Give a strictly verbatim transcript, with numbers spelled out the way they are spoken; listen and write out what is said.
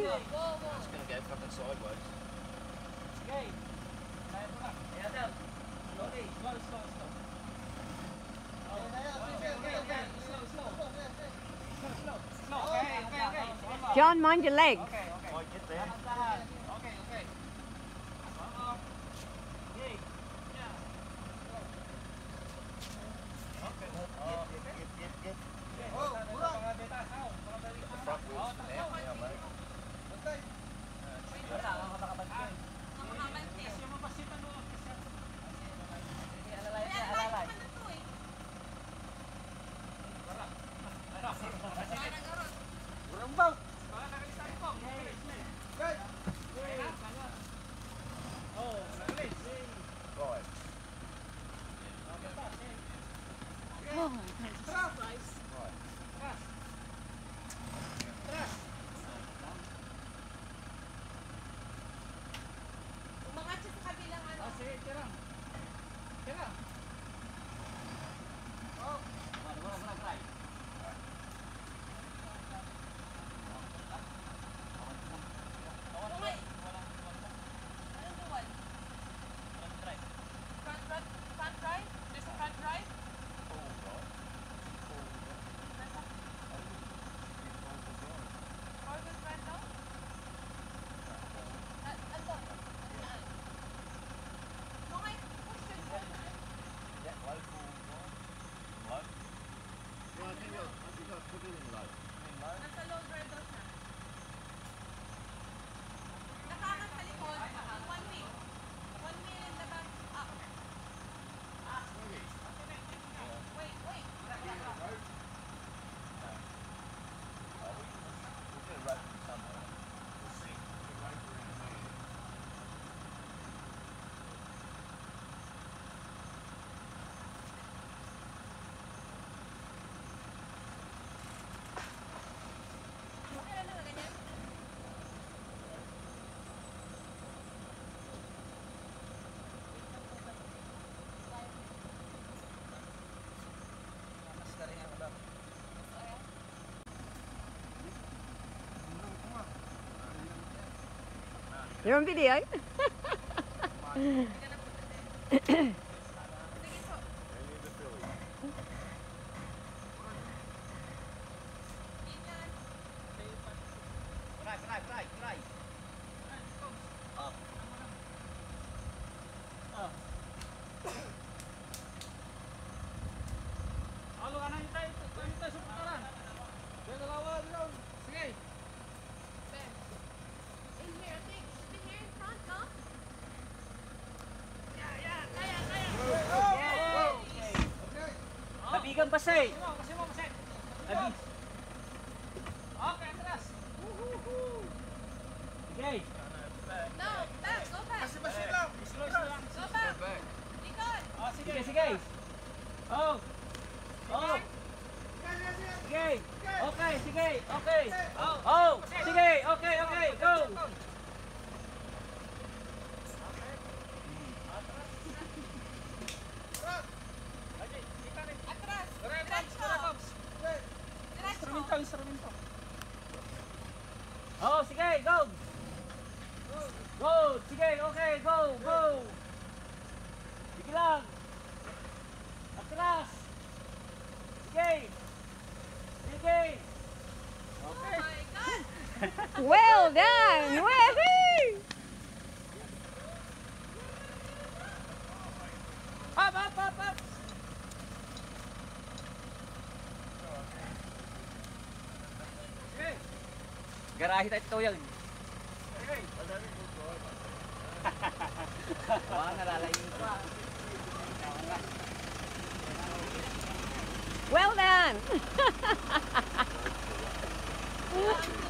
It's going to go fucking sideways. Okay. Yeah, down. Slowly. Slow, slow, slow. Oh, okay, okay, okay. Slow, slow. Slow, slow. Slow. Okay, okay, okay. John, mind your legs. Okay, okay. Might get there. Okay, okay. One more. Okay. Yeah. Okay. Oh, Get, get, get, get. oh, mga beta, sao? Mga balik The front wheel's for now, now, mate. Okay. Wala, mga makabantay. Kasi yung mapasipan mo. Sige, alalay siya, alalay. Wala. Ano? Urang bang? Wala, nakalisan ko. Okay. Oh, nakalis. Right. Oh my God. Right. Umangat siya sa kabilang ano. Ah, sige, tirang. Tirang. Oh. Wala, wala, wala, try. Okay. Anong duwan? Front right? Front right? There's a front right? Forward front daw? Ah, ano? Saan? Okay, push yun. That low full drive? Low? Yeah, I think I, I think I put it in low. In low? Nasa low drive daw siya. Nakaangat sa likod. One wheel. One wheel in the back. Up. Wait, wait. Oh, we, we'll get a rope from somewhere. We'll see. Get a rope around there. Okay lang na ganyan. Mas galing ako daw. You're on video. Sige po. Any of the Phillies. Ingat. Fly, fly, fly, fly. Up. Up. Halo ka na yung tayo. Tayo tayo sa putaran. Kaya dalawa doon. Sige. Ben. In here, I think. In here in front, no? Yeah, yeah. Kaya, kaya. Okay. Nabigan pa siya eh. Kasi mo, kasi mo. Nabig. Okay, atras. Okay. No, back. Go back. Slow, slow lang. Go back. Likod. Oh, sige, sige. Oh. Oh. Sige. Okay, sige. Okay. Oh, sige. Okay, okay. Go. Atras. Diretso. Diretso. Instrumento, instrumento. Oh, sige, go. Go, sige, okay, go, go. Sige lang. Atras. Sige. Sige. Oh Okay. my God. Well done. Woohoo! Up, up, up, up. Okay. Garahe tayo ito yun. Okay. Wala, nalalayin pa. Well done.